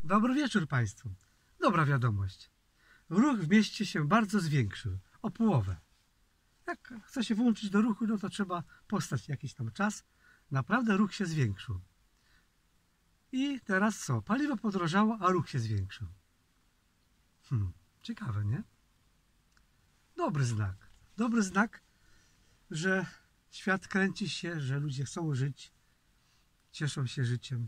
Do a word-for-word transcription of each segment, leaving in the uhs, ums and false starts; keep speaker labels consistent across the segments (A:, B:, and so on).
A: Dobry wieczór Państwu. Dobra wiadomość. Ruch w mieście się bardzo zwiększył. O połowę. Jak chce się włączyć do ruchu, no to trzeba postać jakiś tam czas. Naprawdę ruch się zwiększył. I teraz co? Paliwo podrożało, a ruch się zwiększył. Hmm, ciekawe, nie? Dobry znak. Dobry znak, że świat kręci się, że ludzie chcą żyć, cieszą się życiem.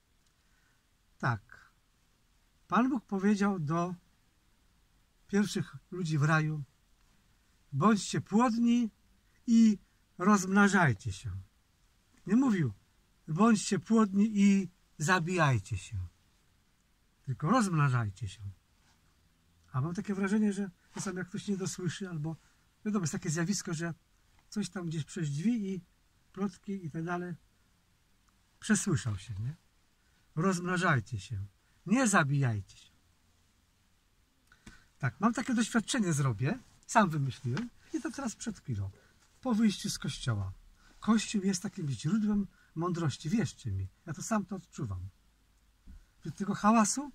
A: Tak. Pan Bóg powiedział do pierwszych ludzi w raju: bądźcie płodni i rozmnażajcie się. Nie mówił: bądźcie płodni i zabijajcie się. Tylko rozmnażajcie się. A mam takie wrażenie, że czasami jak ktoś nie dosłyszy, albo wiadomo, jest takie zjawisko, że coś tam gdzieś przez drzwi i plotki i tak dalej przesłyszał się, nie? Rozmnażajcie się. Nie zabijajcie się. Tak, mam takie doświadczenie, zrobię. Sam wymyśliłem. I to teraz przed chwilą. Po wyjściu z kościoła. Kościół jest takim źródłem mądrości. Wierzcie mi. Ja to sam to odczuwam. Wśród tego hałasu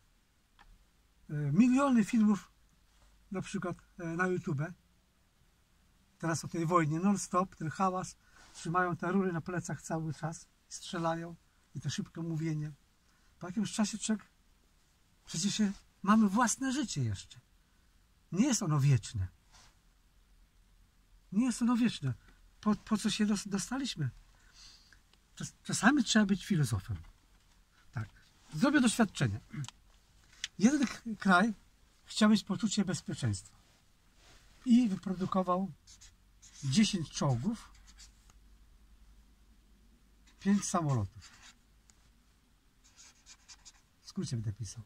A: miliony filmów, na przykład na YouTube. Teraz o tej wojnie non-stop, ten hałas. Trzymają te rury na plecach cały czas. Strzelają. I to szybko mówienie. Po jakimś czasie człowiek, przecież mamy własne życie jeszcze. Nie jest ono wieczne. Nie jest ono wieczne. Po, po co się dostaliśmy? Czas, czasami trzeba być filozofem. Tak. Zrobię doświadczenie. Jeden kraj chciał mieć poczucie bezpieczeństwa i wyprodukował dziesięć czołgów, pięć samolotów. W skrócie będę pisał.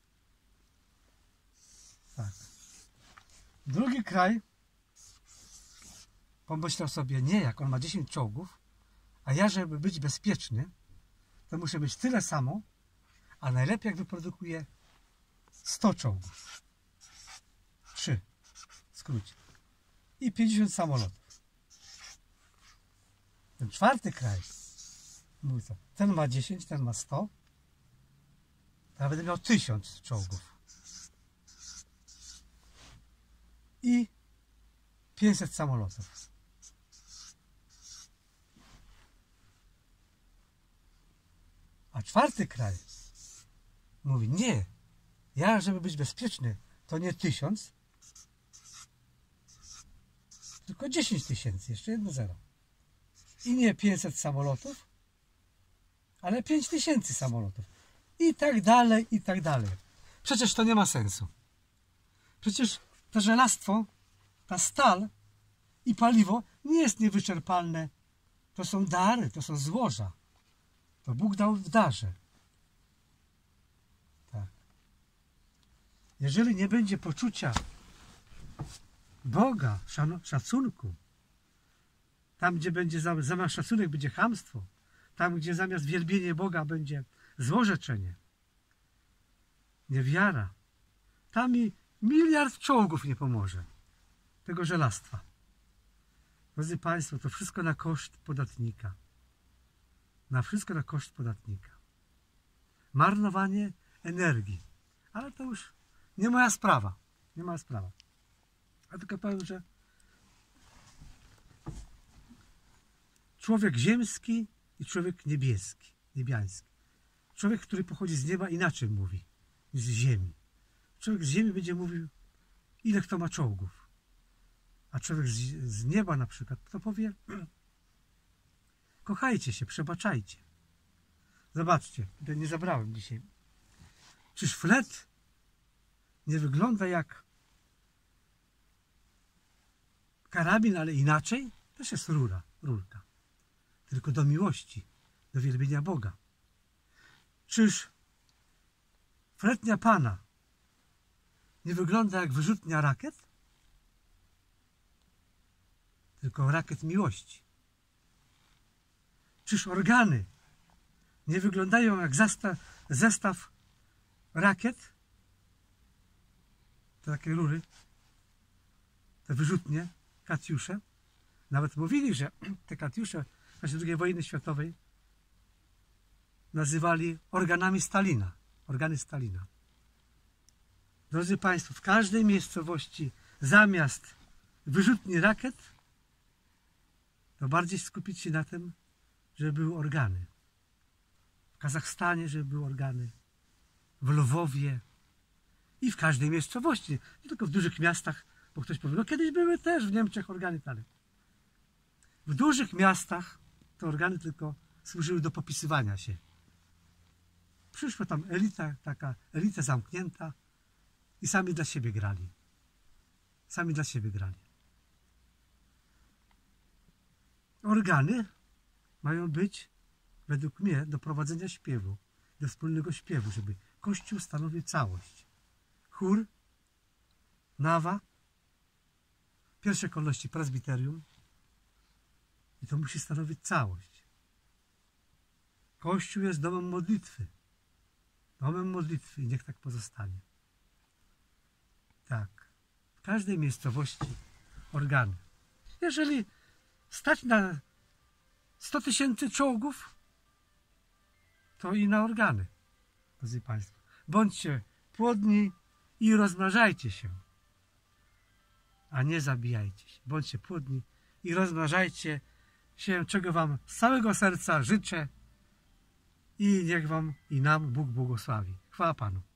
A: Tak. Drugi kraj pomyślał sobie: nie, jak on ma dziesięć czołgów, a ja, żeby być bezpieczny, to muszę mieć tyle samo, a najlepiej jak wyprodukuję sto czołgów. Trzy. W skrócie. I pięćdziesiąt samolotów. Ten czwarty kraj mówi co? Ten ma dziesięć, ten ma sto. To ja będę miał tysiąc czołgów. I pięćset samolotów. A czwarty kraj mówi: nie, ja, żeby być bezpieczny, to nie tysiąc, tylko dziesięć tysięcy, jeszcze jedno zero. I nie pięćset samolotów, ale pięć tysięcy samolotów. I tak dalej, i tak dalej. Przecież to nie ma sensu. Przecież to żelastwo, ta stal i paliwo nie jest niewyczerpalne. To są dary, to są złoża. To Bóg dał w darze. Tak. Jeżeli nie będzie poczucia Boga, szacunku, tam gdzie będzie zamiast szacunek będzie chamstwo, tam gdzie zamiast wielbienie Boga będzie złorzeczenie, niewiara, tam i miliard czołgów nie pomoże tego żelastwa. Drodzy Państwo, to wszystko na koszt podatnika. Na wszystko na koszt podatnika. Marnowanie energii. Ale to już nie moja sprawa. Nie moja sprawa. A tylko powiem, że człowiek ziemski i człowiek niebieski, niebiański. Człowiek, który pochodzi z nieba, inaczej mówi niż z ziemi. Człowiek z ziemi będzie mówił, ile kto ma czołgów. A człowiek z, z nieba na przykład, to powie: kochajcie się, przebaczajcie. Zobaczcie, tutaj nie zabrałem dzisiaj. Czy szflet nie wygląda jak karabin, ale inaczej? Też jest rura, rurka. Tylko do miłości, do wielbienia Boga. Czyż fletnia Pana nie wygląda jak wyrzutnia rakiet? Tylko rakiet miłości. Czyż organy nie wyglądają jak zestaw, zestaw rakiet? Te takie rury, te wyrzutnie, katiusze. Nawet mówili, że te katiusze w czasie drugiej wojny światowej nazywali organami Stalina. organy Stalina. Drodzy Państwo, w każdej miejscowości zamiast wyrzutni rakiet, to bardziej skupić się na tym, żeby były organy. W Kazachstanie, żeby były organy. W Lwowie i w każdej miejscowości. Nie tylko w dużych miastach, bo ktoś powie, no kiedyś były też w Niemczech organy dalej. W dużych miastach te organy tylko służyły do popisywania się. Przyszła tam elita, taka elita zamknięta i sami dla siebie grali. Sami dla siebie grali. Organy mają być, według mnie, do prowadzenia śpiewu, do wspólnego śpiewu, żeby Kościół stanowił całość. Chór, nawa, w pierwszej kolejności prezbiterium i to musi stanowić całość. Kościół jest domem modlitwy. Domem modlitwy i niech tak pozostanie. Tak. W każdej miejscowości organy. Jeżeli stać na sto tysięcy czołgów, to i na organy. Drodzy Państwo, bądźcie płodni i rozmnażajcie się, a nie zabijajcie się. Bądźcie płodni i rozmnażajcie się, czego Wam z całego serca życzę i niech Wam i nam Bóg błogosławi. Chwała Panu.